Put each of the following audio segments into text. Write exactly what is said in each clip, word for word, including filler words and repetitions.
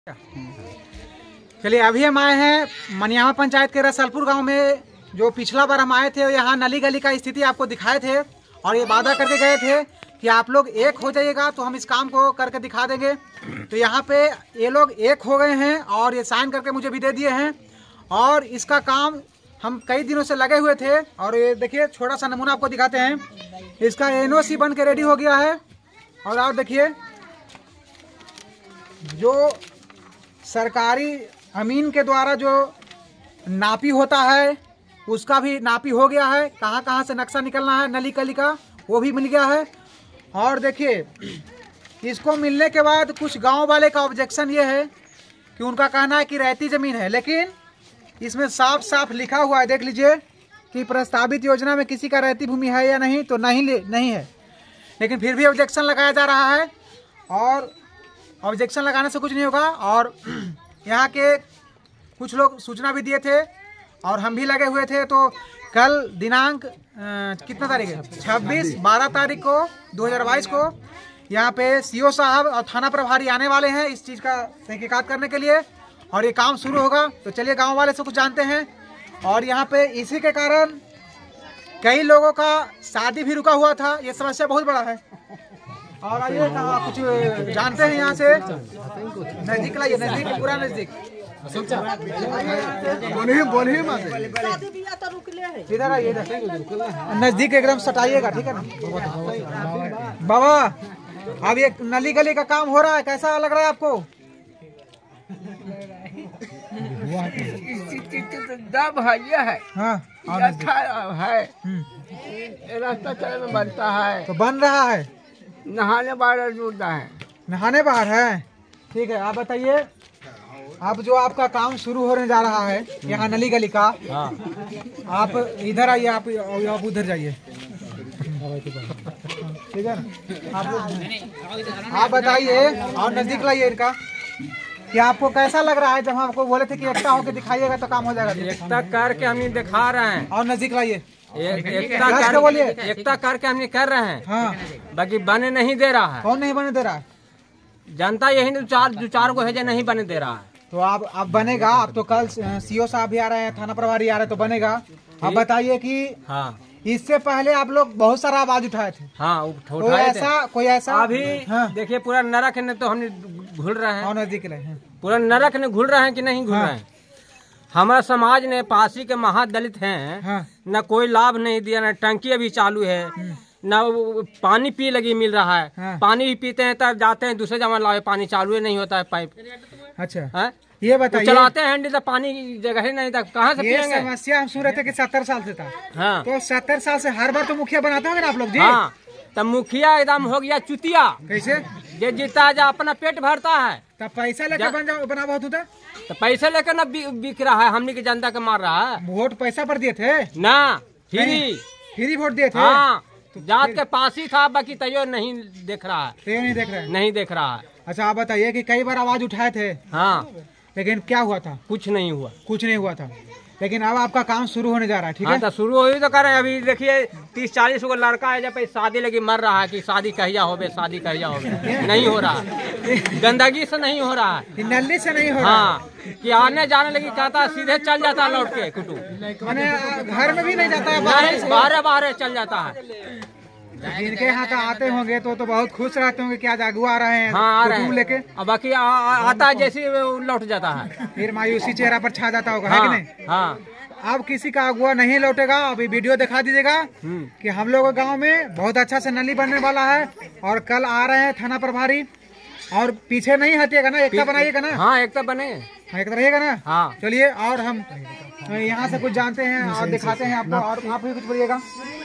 चलिए, अभी हम आए हैं मनियावा पंचायत के रसलपुर गांव में। जो पिछला बार हम आए थे यहाँ नली गली का स्थिति आपको दिखाए थे और ये वादा करके गए थे कि आप लोग एक हो जाइएगा तो हम इस काम को करके दिखा देंगे। तो यहाँ पे ये लोग एक हो गए हैं और ये साइन करके मुझे भी दे दिए हैं और इसका काम हम कई दिनों से लगे हुए थे। और ये देखिए, छोटा सा नमूना आपको दिखाते हैं। इसका एन ओ सी बन के रेडी हो गया है। और आप देखिए, जो सरकारी अमीन के द्वारा जो नापी होता है उसका भी नापी हो गया है। कहाँ कहाँ से नक्शा निकलना है नली गली का वो भी मिल गया है। और देखिए, इसको मिलने के बाद कुछ गांव वाले का ऑब्जेक्शन ये है कि उनका कहना है कि रहती ज़मीन है, लेकिन इसमें साफ साफ लिखा हुआ है, देख लीजिए, कि प्रस्तावित योजना में किसी का रहती भूमि है या नहीं, तो नहीं नहीं है। लेकिन फिर भी ऑब्जेक्शन लगाया जा रहा है और ऑब्जेक्शन लगाने से कुछ नहीं होगा। और यहाँ के कुछ लोग सूचना भी दिए थे और हम भी लगे हुए थे। तो कल दिनांक कितना तारीख है, छब्बीस बारह तारीख को दो हज़ार बाईस को यहाँ पे सी ओ साहब और थाना प्रभारी आने वाले हैं इस चीज़ का तहकीकात करने के लिए और ये काम शुरू होगा। तो चलिए, गांव वाले से कुछ जानते हैं। और यहाँ पे इसी के कारण कई लोगों का शादी भी रुका हुआ था। ये समस्या बहुत बड़ा है। और आइए कुछ जानते हैं यहाँ से। नजदीक लाइए, नजदीक, पूरा नजदीक। इधर आइए, नजदीक एकदम सटाइएगा, ठीक है ना बाबा। अब ये नली गली का काम हो रहा है, कैसा लग रहा है आपको? दब है, ये है, हाँ, अच्छा है, रास्ता चलने में बनता है, तो बन रहा है। नहाने बाहर जुड़ता है, नहाने बाहर है, ठीक है। आप बताइए, अब जो आपका काम शुरू होने जा रहा है यहाँ नली गली का, आप इधर आइए, आप आप उधर जाइए, ठीक है ना। आप आप बताइए और नजदीक लाइए इनका कि आपको कैसा लग रहा है जब हम आपको बोले थे कि एकता होकर दिखाइएगा तो काम हो जाएगा। एकता करके हम दिखा रहे हैं और नजदीक लाइए, एकता कर, एकता करके हम कर रहे हैं। हाँ, बाकी बने नहीं दे रहा है। कौन नहीं बने दे रहा है? जनता यही दो चार दो चार को है जो नहीं बने दे रहा है। तो आप अब बनेगा। अब तो कल सी ओ साहब भी आ रहे हैं, थाना प्रभारी आ रहे हैं, तो बनेगा। अब बताइए कि हाँ, इससे पहले आप लोग बहुत सारा आवाज उठाए थे। हाँ, कोई ऐसा कोई ऐसा अभी हाँ। देखिए, पूरा नरक ने तो हम घुल रहे हैं। नजदीक लाइए, पूरा नरक ने घुल रहे हैं कि नहीं घुल हाँ। रहे हैं। हमारा समाज ने पासी के महादलित हैं, हाँ। न कोई लाभ नहीं दिया, न टंकी अभी चालू है, न पानी पी लगी मिल रहा है। हाँ। पानी भी पीते हैं तब जाते हैं दूसरे जमा लाए, पानी चालू ही नहीं होता है पाइप। अच्छा है? ये बताइए, तो चलाते हैं हैंडल तो पानी की जगह ही नहीं था, कहाँ से ये पिएंगे? समस्या हम सुन रहे थे कि सत्तर साल से था। हाँ, तो सत्तर साल से हर बार तो मुखिया बनाते होंगे ना आप लोग जी? हाँ, तब मुखिया एकदम हो गया चुतिया। कैसे? ये जीता जा अपना पेट भरता है, तब पैसा लेकर बन जाओ, बना बहुत होता। तो पैसे लेकर ना बिक रहा है, हमने की जनता के मार रहा है। वोट पैसा पर दिए थे ना, फ्री फ्री वोट दिए थे। हाँ, जात के पास ही था, बाकी तैयो नहीं देख रहा है, तो नहीं देख रहे हैं। नहीं देख रहा है। अच्छा, आप बताइए कि कई बार आवाज उठाए थे, हाँ, लेकिन क्या हुआ था? कुछ नहीं हुआ, कुछ नहीं हुआ था। लेकिन अब आपका काम शुरू होने जा रहा है, ठीक हाँ, है? तो शुरू हो ही तो कर रहे हैं। अभी देखिए, तीस चालीस को लड़का है, जब शादी लगी मर रहा है कि शादी कहिया होवे, शादी कहिया होवे, नहीं हो रहा है। गंदगी से नहीं हो रहा है, नली से नहीं हो रहा। हाँ, कि आने जाने लगी कहता सीधे चल जाता है लौट के कुटू, मैंने घर में भी नहीं जाता है, नहीं, बारह बारह चल जाता है। जिनके यहाँ तो आते होंगे तो तो बहुत खुश रहते होंगे कि आज आगू आ रहे हैं, हाँ, आ रहे हैं लेके। अब बाकी आ, आ, आता है जैसे लौट जाता है, फिर मायूसी चेहरा पर छा जाता होगा, हाँ, है कि नहीं? हाँ। अब किसी का अगुआ नहीं लौटेगा। अभी वीडियो दिखा दीजिएगा कि हम लोग गांव में बहुत अच्छा से नली बनने वाला है और कल आ रहे हैं थाना प्रभारी। और पीछे नहीं हटिएगा ना, एकता बनाइएगा ना? हाँ, एकता बने, एकता रहिएगा ना? हाँ। चलिए, और हम यहाँ से कुछ जानते हैं और दिखाते हैं आपको। और आप भी कुछ बोलिएगा।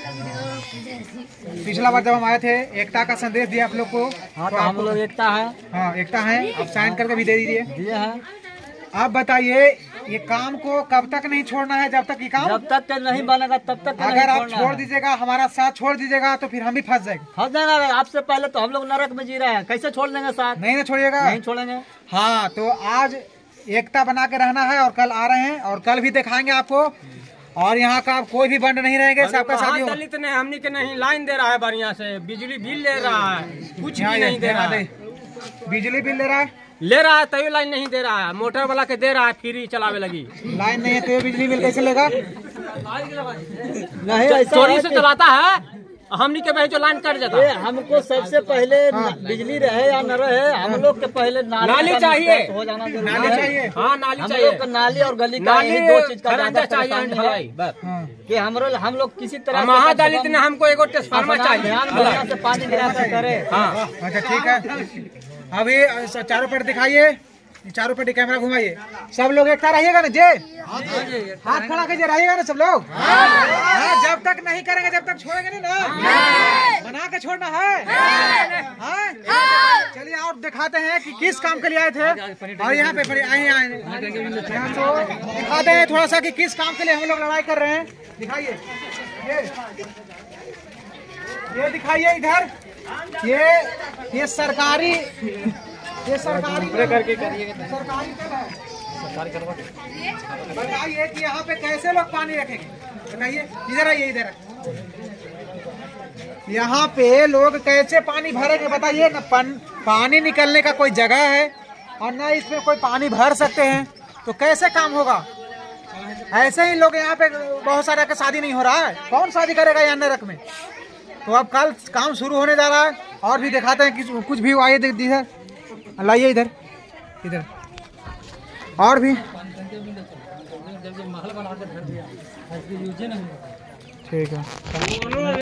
पिछला बार जब हम आए थे, एकता का संदेश दिया आप लोग को। हाँ, तो हम लोग एकता है, हाँ, एकता है। आप साइन करके भी दे दीजिए। दिए है। आप बताइए, ये काम को कब तक नहीं छोड़ना है? जब तक ये काम जब तक नहीं बनेगा तब तक अगर आप छोड़ दीजिएगा, हमारा साथ छोड़ दीजिएगा, तो फिर हम भी फंस जाएंगे। फंस जाएगा। आपसे पहले तो हम लोग नरक में जी रहे हैं, कैसे छोड़ देंगे साथ? नहीं ना छोड़िएगा, नहीं छोड़ेंगे। हाँ, तो आज एकता बना के रहना है और कल आ रहे हैं और कल भी दिखाएंगे आपको। और यहाँ का कोई भी बंड नहीं रहेंगे, सबका शादी हो। दलित ने हमनी के नहीं लाइन दे रहा है बढ़िया से, बिजली बिल ले रहा है, कुछ भी नहीं दे रहा है। बिजली बिल ले रहा है, ले रहा है तभी लाइन नहीं दे रहा है, मोटर वाला के दे रहा है, फ्री चलावे लगी। लाइन नहीं है तो बिजली बिल कैसे लेगा? नहीं ऐसा चोरी है से कि- चलाता है, हमनी के भाई जो लाइन कट जाता ये है। हमको सबसे पहले न- बिजली रहे या न रहे, हम लोग के पहले नाली नाली का चाहिए। निकास हो जाना जरूरी नाली है। चाहिए। हाँ नाली हम चाहिए, लोग का नाली और गली का नाली यही दो चीज का घर ज्यादा अंदर चाहिए, परेशानी ढलाई। है बस। हाँ। कि हमरो हम लोग किसी तरह से महादलित कम ने हमको एगो ट्रांसफार्मर अपना चाहिए। ध्यान बढ़िया से पानी गिराता करे। हाँ अच्छा ठीक है, अभी अ, चारों पर दिखाइए, चारों पर कैमरा घुमाइए, सब लोग एक साथ रहिएगा ना जे, हाथ खड़ा कीजिए, रहिएगा ना सब लोग। हाँ, जब तक नहीं करेंगे जब तक छोड़ेंगे नहीं ना, बना के छोड़ना है। हाँ? चलिए और दिखाते हैं कि किस काम के लिए आए थे, और यहाँ पे पड़े आए आए यहाँ तो दिखाते हैं थोड़ा सा कि किस काम के लिए हम लोग लड़ाई कर रहे हैं। दिखाइए ये ये दिखाइए इधर, ये ये सरकारी ये सरकारी करके करिए सरकारी बताइए कि यहाँ पे कैसे लोग पानी रखेंगे, बताइए। इधर आइए, इधर यहाँ पे लोग कैसे पानी भरेंगे बताइए ना। पानी निकलने का कोई जगह है और ना इसमें कोई पानी भर सकते हैं, तो कैसे काम होगा? ऐसे ही लोग यहाँ पे बहुत सारे का शादी नहीं हो रहा है, कौन शादी करेगा यहाँ नरक में? तो अब कल काम शुरू होने जा रहा है, और भी दिखाते हैं कि कुछ भी आइए इधर, लाइए इधर इधर और भी ठीक है।